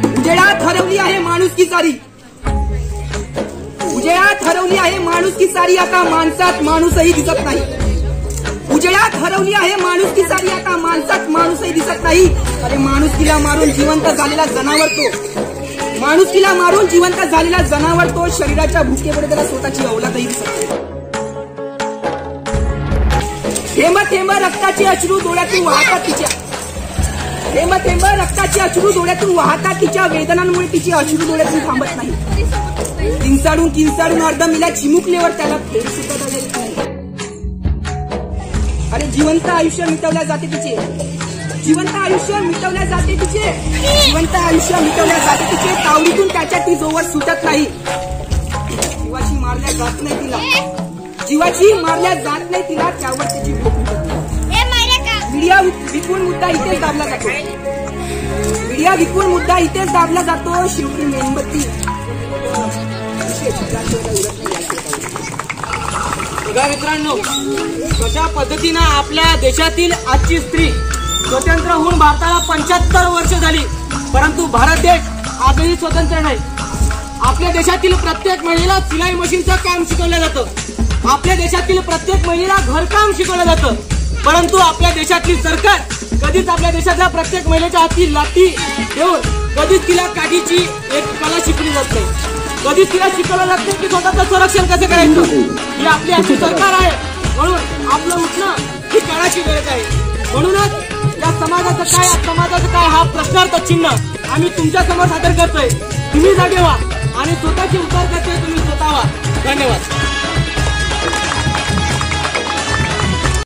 उजेडात हरवली आहे माणुसकी सारी, उजेडात हरवली आहे माणुसकी सारी, आता माणसात माणूसही दिसत नाही. उजेडात हरवली आहे माणुसकी सारी, आता माणसात माणूसही दिसत नाही. अरे माणुसकीला मारून जिवंत झालेला जनावर तो, माणुसकीला मारून जिवंत झालेला जनावर तो, शरीराच्या भुकेमुळे त्याला स्वतःची अवलादही दिसत नाही. थेंब थेंब रक्ताचे अश्रू डोळ्यातून वाहतात तिच्या, थेंब थेंब रक्ताचे अश्रू डोळ्यातून वाहतात तिच्या, वेदनांमुळे तिचे अश्रू डोळ्यातून थांबत नाही. किंचाळून किंचाळून अर्धमिला चिमुकल्यावर त्याला फेर सुद्धा झालेली नाही. अरे जिवंत आयुष्य मिटवल्या जाते तिचे, जिवंत आयुष्य मिटवल्या जाते तिचे, जिवंत आयुष्य मिटवल्या जाते तिचे, तावडीतून त्याच्या ती जोवर सुटत नाही. जीवाची मारल्या जात नाही तिला, जीवाची मारल्या जात नाही तिला, त्यावर त्याची भूक उठत नाही. मीडिया विकून मुद्दा इथेच दाबला जातो, मीडिया विकून मुद्दा इथेच दाबला जातो. शेवटी मेणबत्ती बघा मित्रांनो, कशा पद्धतीनं आपल्या देशातील आजची स्त्री स्वतंत्र होऊन भारताला 75 वर्ष झाली, परंतु भारत देश आजही स्वतंत्र नाही. आपल्या देशातील प्रत्येक महिलेला सिलाई मशीनचं काम शिकवलं जातं, आपल्या देशातील प्रत्येक महिलेला घरकाम शिकवलं जातं, परंतु आपल्या देशातली सरकार कधीच आपल्या देशातल्या प्रत्येक महिलेच्या हाती लाठी देऊन कधीच तिला काठीची एक कला शिकवली जात नाही, कधीच तिला शिकवलं जात नाही की स्वतःचं संरक्षण कसं करायचं. ही आपली आजची सरकार आहे, म्हणून आपलं उठणं ही काळाची गरज आहे. म्हणूनच या समाजाचं काय हा प्रश्नार्थ चिन्ह आम्ही तुमच्या समोर सादर करतोय. तुम्ही जागे व्हा आणि स्वतःची उपकार करतोय तुम्ही स्वतः व्हा. धन्यवाद.